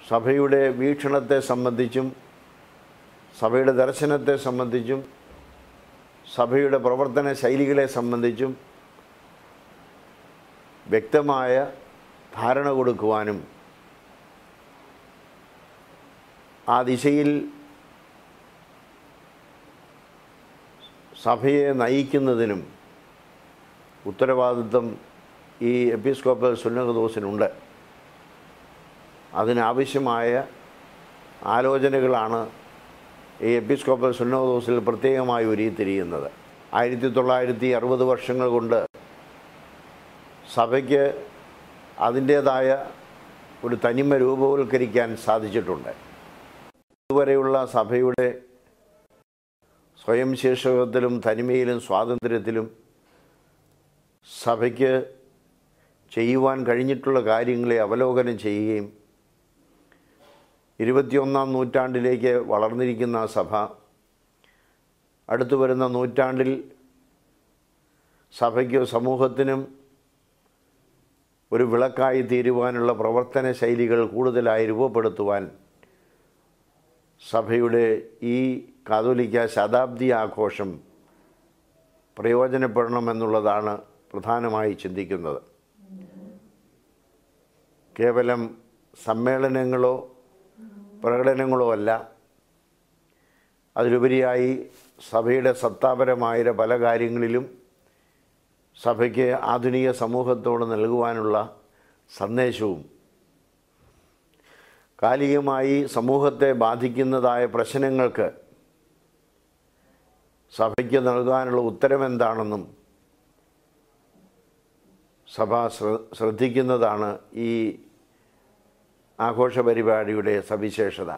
സഭയുടെ വീക്ഷണത്തെ സംബന്ധിച്ചും സഭയുടെ ദർശനത്തെ സംബന്ധിച്ചും സഭയുടെ പ്രവർത്തന ശൈലികളെ സംബന്ധിച്ചും വ്യക്തമായ ധാരണ കൊടുക്കുവാനും ആ ദിശയിൽ സഭയെ നയിക്കുന്നതിനും ഉത്തരവാദിത്വം ഈ എപ്പിസ്കോപ്പൽ സുന്നഹദോസിനുണ്ട്. അതിനാവശ്യമായ ആലോചനകളാണ് ഈ എപ്പിസ്കോപ്പൽ സുന്നഹദോസിൽ പ്രത്യേകമായി ഉരുത്തിരിയുന്നത്. 1960 വർഷങ്ങൾ കൊണ്ട് സഭയ്ക്ക് അതിൻ്റേതായ ഒരു തനിമ രൂപവൽക്കരിക്കാൻ സാധിച്ചിട്ടുണ്ട്. ഇതുവരെയുള്ള സഭയുടെ സ്വയം ശീർഷകത്തിലും തനിമയിലും സ്വാതന്ത്ര്യത്തിലും സഭയ്ക്ക് ചെയ്യുവാൻ കഴിഞ്ഞിട്ടുള്ള കാര്യങ്ങളെ അവലോകനം ചെയ്യുകയും 21ാം നൂറ്റാണ്ടിലേക്ക് വളർന്നിരിക്കുന്ന സഭ അടുത്തു വരുന്ന നൂറ്റാണ്ടിൽ സഭയ്ക്ക് സമൂഹത്തിനും ഒരു വിളക്കായി തീരുവാനുള്ള പ്രവർത്തന ശൈലികൾ കൂടുതലായി രൂപപ്പെടുത്തുവാൻ സഭയുടെ ഈ കാതോലിക്ക ശതാബ്ദി ആഘോഷം പ്രയോജനപ്പെടണമെന്നുള്ളതാണ് പ്രധാനമായി ചിന്തിക്കുന്നത്. കേവലം സമ്മേളനങ്ങളോ പ്രകടനങ്ങളോ അല്ല, അതിലുപരിയായി സഭയുടെ സത്താപരമായ പല കാര്യങ്ങളിലും സഭയ്ക്ക് ആധുനിക സമൂഹത്തോട് നൽകുവാനുള്ള സന്ദേശവും കാലികമായി സമൂഹത്തെ ബാധിക്കുന്നതായ പ്രശ്നങ്ങൾക്ക് സഭയ്ക്ക് നൽകാനുള്ള ഉത്തരമെന്താണെന്നും സഭ ശ്രദ്ധിക്കുന്നതാണ് ഈ ആഘോഷ പരിപാടിയുടെ സവിശേഷത.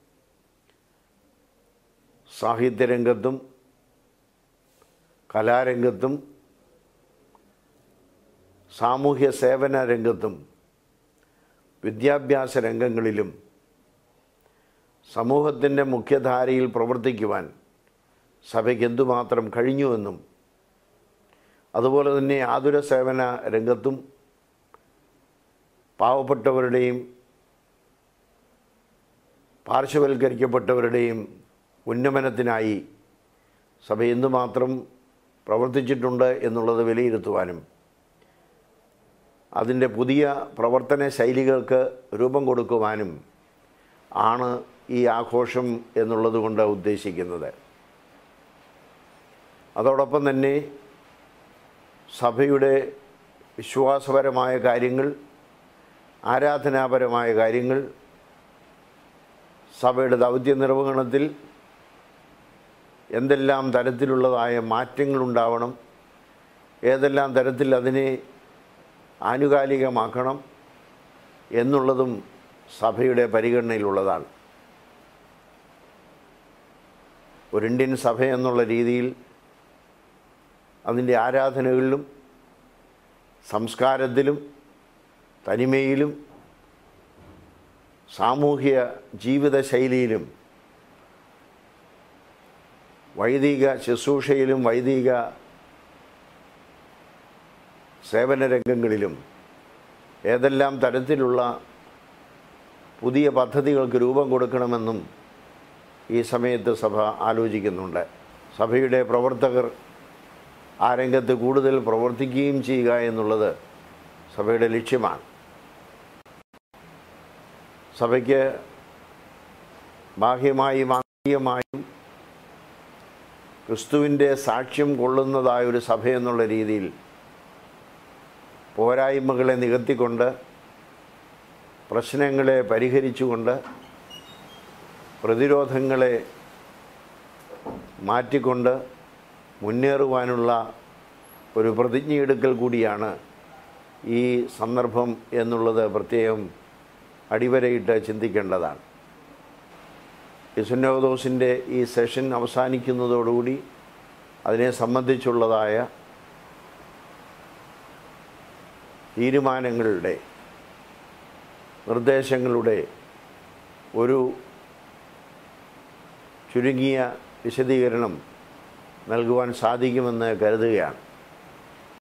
സാഹിത്യരംഗത്തും കലാരംഗത്തും സാമൂഹ്യ സേവന രംഗത്തും വിദ്യാഭ്യാസ രംഗങ്ങളിലും സമൂഹത്തിൻ്റെ മുഖ്യധാരയിൽ പ്രവർത്തിക്കുവാൻ സഭയ്ക്ക് എന്തുമാത്രം കഴിഞ്ഞുവെന്നും അതുപോലെ തന്നെ ആതുര സേവന രംഗത്തും പാവപ്പെട്ടവരുടെയും പാർശ്വവൽക്കരിക്കപ്പെട്ടവരുടെയും ഉന്നമനത്തിനായി സഭ എന്തുമാത്രം പ്രവർത്തിച്ചിട്ടുണ്ട് എന്നുള്ളത് വിലയിരുത്തുവാനും അതിൻ്റെ പുതിയ പ്രവർത്തന ശൈലികൾക്ക് രൂപം കൊടുക്കുവാനും ആണ് ഈ ആഘോഷം എന്നുള്ളത് കൊണ്ട് ഉദ്ദേശിക്കുന്നത്. അതോടൊപ്പം തന്നെ സഭയുടെ വിശ്വാസപരമായ കാര്യങ്ങൾ, ആരാധനാപരമായ കാര്യങ്ങൾ, സഭയുടെ ദൗത്യ നിർവഹണത്തിൽ എന്തെല്ലാം തരത്തിലുള്ളതായ മാറ്റങ്ങളുണ്ടാവണം, ഏതെല്ലാം തരത്തിൽ അതിനെ ആനുകാലികമാക്കണം എന്നുള്ളതും സഭയുടെ പരിഗണനയിലുള്ളതാണ്. ഒരു ഇന്ത്യൻ സഭ എന്നുള്ള രീതിയിൽ അതിൻ്റെ ആരാധനകളിലും സംസ്കാരത്തിലും തനിമയിലും സാമൂഹിക ജീവിതശൈലിയിലും വൈദിക ശുശ്രൂഷയിലും വൈദിക സേവന രംഗങ്ങളിലും ഏതെല്ലാം തരത്തിലുള്ള പുതിയ പദ്ധതികൾക്ക് രൂപം കൊടുക്കണമെന്നും ഈ സമയത്ത് സഭ ആലോചിക്കുന്നുണ്ട്. സഭയുടെ പ്രവർത്തകർ ആ രംഗത്ത് കൂടുതൽ പ്രവർത്തിക്കുകയും ചെയ്യുക എന്നുള്ളത് സഭയുടെ ലക്ഷ്യമാണ്. സഭയ്ക്ക് ബാഹ്യമായും ആന്തരികമായും ക്രിസ്തുവിൻ്റെ സാക്ഷ്യം കൊള്ളുന്നതായൊരു സഭയെന്നുള്ള രീതിയിൽ പോരായ്മകളെ നികത്തിക്കൊണ്ട് പ്രശ്നങ്ങളെ പരിഹരിച്ചുകൊണ്ട് പ്രതിരോധങ്ങളെ മാറ്റിക്കൊണ്ട് മുന്നേറുവാനുള്ള ഒരു പ്രതിജ്ഞയെടുക്കൽ കൂടിയാണ് ഈ സന്ദർഭം എന്നുള്ളത് പ്രത്യേകം അടിവരയിട്ട് ചിന്തിക്കേണ്ടതാണ്. ഈ സുന്നഹദോസിൻ്റെ ഈ സെഷൻ അവസാനിക്കുന്നതോടുകൂടി അതിനെ സംബന്ധിച്ചുള്ളതായ തീരുമാനങ്ങളുടെ നിർദ്ദേശങ്ങളുടെ ഒരു ചുരുങ്ങിയ വിശദീകരണം നൽകുവാൻ സാധിക്കുമെന്ന് കരുതുകയാണ്.